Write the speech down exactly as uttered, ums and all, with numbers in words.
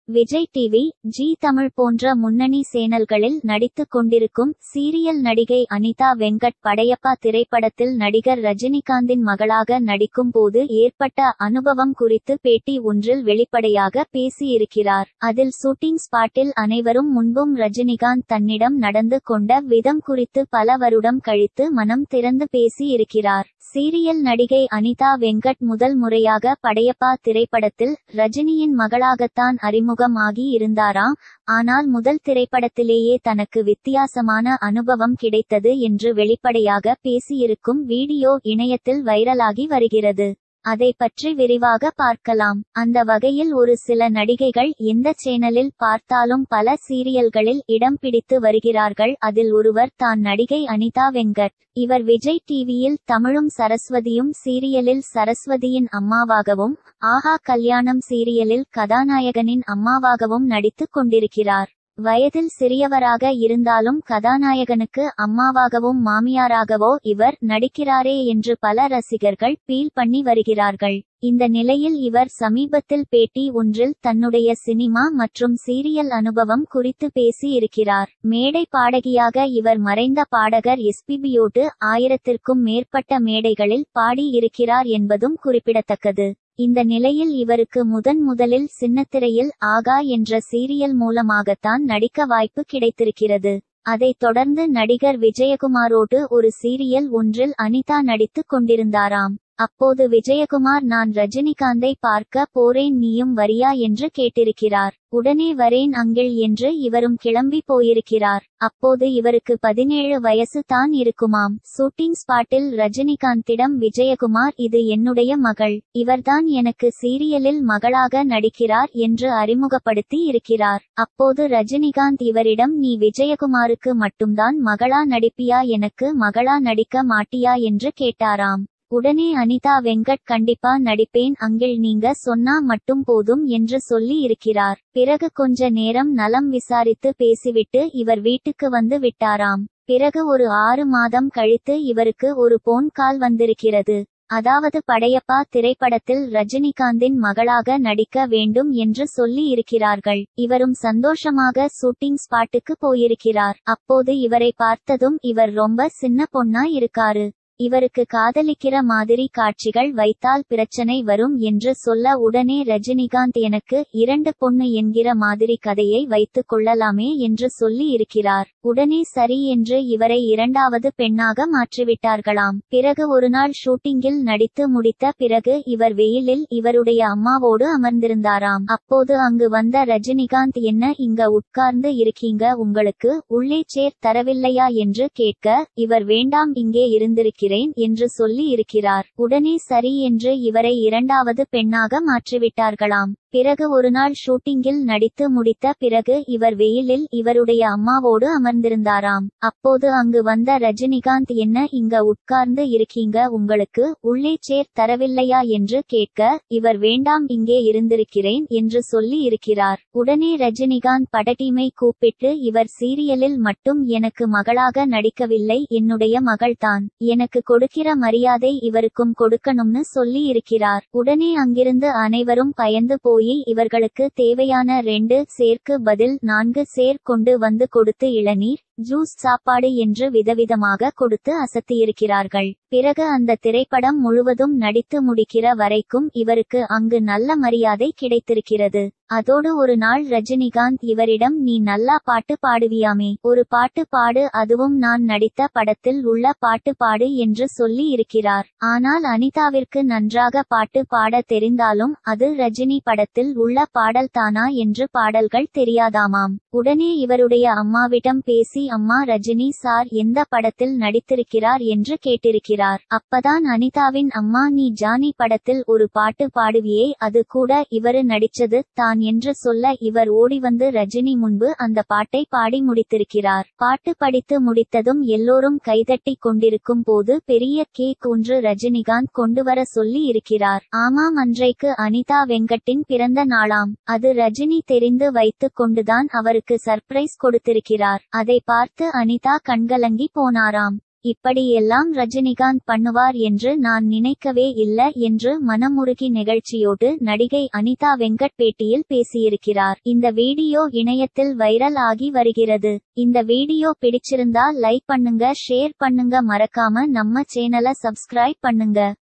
Vijay TV, ஜீ தமிழ் போன்ற முன்னணி சேனல்களில் நடித்துக் கொண்டிருக்கும் சீரியல் நடிகை அனிதா வெங்கட் படையப்பா திரைப்படத்தில் நடிகர் ரஜினிகாந்தின் மகளாக நடிக்கும் போது ஏற்பட்ட அனுபவம் குறித்து பேட்டி ஒன்றில் வெளிப்படையாக பேசியிருக்கிறார். அதில் ஷூட்டிங் ஸ்பாட்டில் அனைவரும் முன்பும் ரஜினிகாந்த் தன்னிடம் நடந்து கொண்ட விதம் குறித்து பல வருடம் கழித்து மனம் திறந்து பேசியிருக்கிறார். சீரியல் நடிகை அனிதா வெங்கட் முதல் முறையாக படையப்பா திரைப்படத்தில் ரஜினியின் மகளாகத்தான் அறிமுகம் ஆகி இருந்தாராம். ஆனால் முதல் திரைப்படத்திலேயே தனக்கு வித்தியாசமான அனுபவம் கிடைத்தது என்று வெளிப்படையாக பேசியிருக்கும் வீடியோ இணையத்தில் வைரலாகி வருகிறது. அதை பற்றி விரிவாக பார்க்கலாம். அந்த வகையில் ஒரு சில நடிகைகள் எந்த சேனலில் பார்த்தாலும் பல சீரியல்களில் இடம் பிடித்து வருகிறார்கள். அதில் ஒருவர் தான் நடிகை அனிதா வெங்கட். இவர் விஜய் டிவியில் தமிழும் சரஸ்வதியும் சீரியலில் சரஸ்வதியின் அம்மாவாகவும், ஆஹா கல்யாணம் சீரியலில் கதாநாயகனின் அம்மாவாகவும் நடித்துக் கொண்டிருக்கிறார். வயதில் சிறியவராக இருந்தாலும் கதாநாயகனுக்கு அம்மாவாகவும் மாமியாராகவோ இவர் நடிக்கிறாரே என்று பல ரசிகர்கள் பீல் பண்ணி வருகிறார்கள். இந்த நிலையில் இவர் சமீபத்தில் பேட்டி ஒன்றில் தன்னுடைய சினிமா மற்றும் சீரியல் அனுபவம் குறித்து பேசி இருக்கிறார். மேடை பாடகியாக இவர் மறைந்த பாடகர் எஸ்பிபியோடு ஆயிரத்திற்கும் மேற்பட்ட மேடைகளில் பாடி இருக்கிறார் என்பதும் குறிப்பிடத்தக்கது. இந்த நிலையில் இவருக்கு முதன் முதலில் சின்னத்திரையில் ஆகா என்ற சீரியல் மூலமாகத்தான் நடிக்க வாய்ப்பு கிடைத்திருக்கிறது. அதைத் தொடர்ந்து நடிகர் விஜயகுமாரோடு ஒரு சீரியல் ஒன்றில் அனிதா நடித்துக் கொண்டிருந்தாராம். அப்போது விஜயகுமார் நான் ரஜினிகாந்தை பார்க்க போறேன் நீயும் வரியா என்று கேட்டிருக்கிறார். உடனே வரேன் அங்கிள் என்று இவரும் கிளம்பி போயிருக்கிறார். அப்போது இவருக்கு பதினேழு வயசு தான் இருக்குமாம். ஷூட்டிங் ஸ்பாட்டில் ரஜினிகாந்திடம் விஜயகுமார் இது என்னுடைய மகள், இவர்தான் எனக்கு சீரியலில் மகளாக நடிக்கிறார் என்று அறிமுகப்படுத்தி இருக்கிறார். அப்போது ரஜினிகாந்த் இவரிடம் நீ விஜயகுமாருக்கு மட்டும்தான் மகளா நடிப்பியா, எனக்கு மகளா நடிக்க மாட்டியா என்று கேட்டாராம். உடனே அனிதா வெங்கட் கண்டிப்பா நடிப்பேன் அங்கிள், நீங்க சொன்னா மட்டும் போதும் என்று சொல்லி இருக்கிறார். பிறகு கொஞ்ச நேரம் நலம் விசாரித்து பேசிவிட்டு இவர் வீட்டுக்கு வந்து விட்டாராம். பிறகு ஒரு ஆறு மாதம் கழித்து இவருக்கு ஒரு போன் கால் வந்திருக்கிறது. அதாவது படையப்பா திரைப்படத்தில் ரஜினிகாந்தின் மகளாக நடிக்க வேண்டும் என்று சொல்லி இருக்கிறார்கள். இவரும் சந்தோஷமாக ஷூட்டிங் ஸ்பாட்டுக்கு போயிருக்கிறார். அப்போது இவரை பார்த்ததும் இவர் ரொம்ப சின்ன பொண்ணா இருக்காரு, இவருக்கு காதலிக்கிற மாதிரி காட்சிகள் வைத்தால் பிரச்சனை வரும் என்று சொல்ல உடனே ரஜினிகாந்த் எனக்கு இரண்டு பொண்ணு என்கிற மாதிரி கதையை வைத்துக் கொள்ளலாமே என்று சொல்லி இருக்கிறார். உடனே சரி என்று இவரை இரண்டாவது பெண்ணாக மாற்றிவிட்டார்களாம். பிறகு ஒரு நாள் ஷூட்டிங்கில் நடித்து முடித்த பிறகு இவர் வெயிலில் இவருடைய அம்மாவோடு அமர்ந்திருந்தாராம். அப்போது அங்கு வந்த ரஜினிகாந்த் என்ன இங்க உட்கார்ந்து இருக்கீங்க, உங்களுக்கு உள்ளே சேர் தரவில்லையா என்று கேட்க இவர் வேண்டாம் இங்கே இருந்திருக்கிறார் என்று சொல்லி இருக்கிறார். உடனே சரி என்று இவரை இரண்டாவது பெண்ணாக மாற்றிவிட்டார்களாம். பிறகு ஒரு நாள் ஷூட்டிங்கில் நடித்து முடித்த பிறகு இவர் வெயிலில் இவருடைய அம்மாவோடு அமர்ந்திருந்தாராம். அப்போது அங்கு வந்த ரஜினிகாந்த் என்ன இங்க உட்கார்ந்து இருக்கீங்க, உங்களுக்கு உள்ளே சேர் தரவில்லையா என்று கேட்க இவர் வேண்டாம் இங்கே இருந்திருக்கிறேன் என்று சொல்லி இருக்கிறார். உடனே ரஜினிகாந்த் படடீமை கூப்பிட்டு இவர் சீரியலில் மட்டும் எனக்கு மகளாக நடிக்கவில்லை, என்னுடைய மகள்தான், எனக்கு கொடுக்கிற மரியாதை இவருக்கும் கொடுக்கணும்னு சொல்லி இருக்கிறார். உடனே அங்கிருந்து அனைவரும் பயந்து போய் இவர்களுக்கு தேவையான ரெண்டு சேர்க்கு பதில் நான்கு சேர் கொண்டு வந்து கொடுத்து இளநீர், ஜூஸ், சாப்பாடு என்று விதவிதமாக கொடுத்து அசத்தியிருக்கிறார்கள். பிறகு அந்த திரைப்படம் முழுவதும் நடித்து முடிக்கிற வரைக்கும் இவருக்கு அங்கு நல்ல மரியாதை கிடைத்திருக்கிறது. அதோடு ஒரு நாள் ரஜினிகாந்த் இவரிடம் நீ நல்லா பாட்டு பாடுவியாமே, ஒரு பாட்டு பாடு, அதுவும் நான் நடித்த படத்தில் உள்ள பாட்டு பாடு என்று சொல்லி இருக்கிறார். ஆனால் அனிதாவிற்கு நன்றாக பாட்டு பாட தெரிந்தாலும் அது ரஜினி படத்தில் உள்ள பாடல் தானா என்று பாடல்கள் தெரியாதாமாம். உடனே இவருடைய அம்மாவிடம் பேசி அம்மா ரஜினி சார் எந்த படத்தில் நடித்திருக்கிறார் என்று கேட்டிருக்கிறார். அப்பதான் அனிதாவின் அம்மா நீ ஜானி படத்தில் ஒரு பாட்டு பாடுவியே, அது கூட இவரு நடிச்சது தான் என்று சொல்ல இவர் ஓடிவந்து ரஜினி முன்பு அந்த பாட்டை பாடி முடித்திருக்கிறார். பாட்டு படித்து முடித்ததும் எல்லோரும் கைதட்டி கொண்டிருக்கும் போது பெரிய கேக் ஒன்று ரஜினிகாந்த் கொண்டுவர சொல்லி இருக்கிறார். ஆமாம், அன்றைக்கு அனிதா வெங்கட்டின் பிறந்த நாளாம். அது ரஜினி தெரிந்து வைத்துக் கொண்டுதான் அவருக்கு சர்ப்ரைஸ் கொடுத்திருக்கிறார். அதை பார்த்து அனிதா கண்கலங்கி போனாராம். இப்படியெல்லாம் ரஜினிகாந்த் பண்ணுவார் என்று நான் நினைக்கவே இல்ல என்று மனமுருகி நிகழ்ச்சியோடு நடிகை அனிதா வெங்கட் பேட்டியில் பேசியிருக்கிறார். இந்த வீடியோ இணையத்தில் வைரல் ஆகி வருகிறது. இந்த வீடியோ பிடிச்சிருந்தா லைக் பண்ணுங்க, ஷேர் பண்ணுங்க, மறக்காம நம்ம சேனலை சப்ஸ்கிரைப் பண்ணுங்க.